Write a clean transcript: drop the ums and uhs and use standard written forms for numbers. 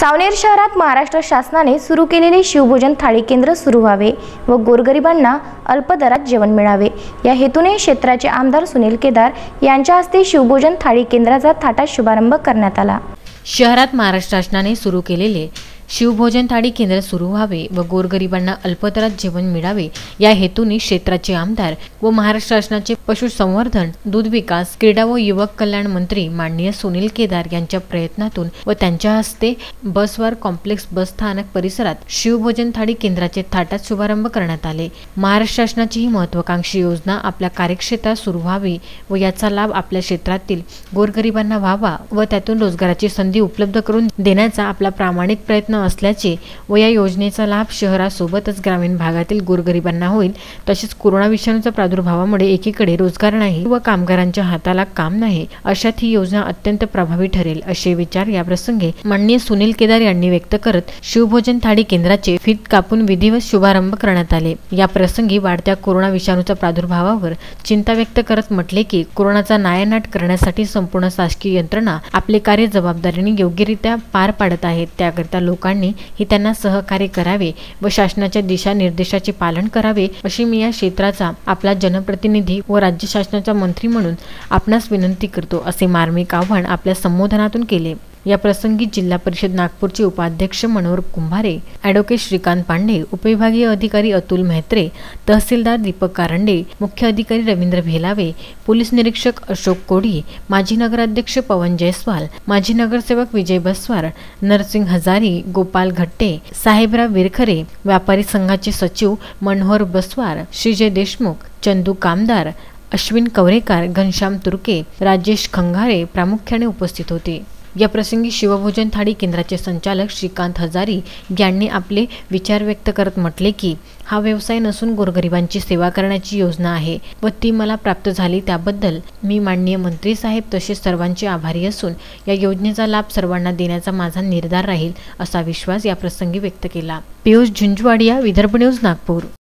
सावनेर शहरात महाराष्ट्र शासनाने सुरू केलेले शिवभोजन थाळी केंद्र सुरू व्हावे व गोरगरिबांना अल्प दरात जेवण मिळावे या हेतूने क्षेत्राचे आमदार सुनील केदार यांच्या हस्ते शिवभोजन थाळी केंद्राचा थाटात शुभारंभ करण्यात आला। शहरात महाराष्ट्र शासनाने सुरू केलेले शिवभोजन थाळी केंद्र सुरू व्हावे व गोरगरिबांना अल्पदरात जेवण मिळावे या हेतूने क्षेत्राचे आमदार व महाराष्ट्र शासनाचे पशुसंवर्धन, दूध विकास, क्रीडा व युवक कल्याण मंत्री माननीय सुनील केदार यांच्या प्रयत्नातून व त्यांच्या हस्ते बसवार कॉम्प्लेक्स बस स्थानक परिसरात शिवभोजन थाळी केंद्राचे थाटात शुभारंभ करण्यात आले। महाराष्ट्र शासनाची ही महत्त्वाकांक्षी योजना आपल्या कार्यक्षेत्रात सुरू व्हावी व याचा लाभ आपल्या क्षेत्रातील गोरगरिबांना व्हावा व त्यातून रोजगाराची संधी उपलब्ध करून देण्याचा आपला प्रामाणिक प्रयत्न असल्याचे व या योजनेचा लाभ शहरासोबतच ग्रामीण भागातील गोरगरिबांना होईल। तसेच कोरोना विषाणूच्या प्रादुर्भावामुळे एकीकडे रोजगार नाही व कामगारांच्या हाताला काम नाही, अशात ही योजना अत्यंत प्रभावी ठरेल असे विचार या प्रसंगी माननीय सुनील केदार यांनी व्यक्त करत शिवभोजन थाळी केंद्राचे फीत कापून विधिवत शुभारंभ करण्यात आले। या प्रसंगी वाढत्या कोरोना विषाणूच्या प्रादुर्भावावर चिंता व्यक्त करत म्हटले की कोरोनाचा नायनाट करण्यासाठी संपूर्ण शासकीय यंत्रणा आपले कार्य जबाबदारीने योग्यरित्या पार पाडत आहेत। त्याकरिता लोकांनी ही त्यांना सहकार्य करावे व शासनाच्या दिशानिर्देशाचे पालन करावे अशी मी या क्षेत्राचा आपला जनप्रतिनिधी व राज्य शासनाचा मंत्री म्हणून आपणास विनंती करतो, असे मार्मिक आवाहन आपल्या संबोधनातून केले। या प्रसंगी जिल्हा परिषद नागपूरचे उपाध्यक्ष मनोहर कुंभारे, ॲडव्होकेट श्रीकांत पांडे, उपविभागीय अधिकारी अतुल मेहत्रे, तहसीलदार दीपक कारंडे, मुख्य अधिकारी रवींद्र भेलावे, पोलीस निरीक्षक अशोक कोडी, माजी नगराध्यक्ष पवन जयस्वाल, माजी नगरसेवक विजय बसवार, नरसिंग हजारी, गोपाल घट्टे, साहेबराव विरखरे, व्यापारी संघाचे सचिव मनोहर बसवार, श्रीजय देशमुख, चंदू कामदार, अश्विन कवरेकर, घनश्याम तुर्के, राजेश खंगारे प्रामुख्याने उपस्थित होते। या प्रसंगी शिवभोजन थाळी केंद्राचे संचालक श्रीकांत हजारी यांनी आपले विचार व्यक्त करत म्हटले की हा व्यवसाय नसून गोरगरिबांची सेवा करण्याची योजना आहे व ती मला प्राप्त झाली, त्याबद्दल मी माननीय मंत्री साहेब तसेच सर्वांचे आभारी असून या योजनेचा लाभ सर्वांना देण्याचा माझा निर्धार राहील असा विश्वास या प्रसंगी व्यक्त केला। पियुष झुंझुवाडिया, विदर्भ न्यूज, नागपूर।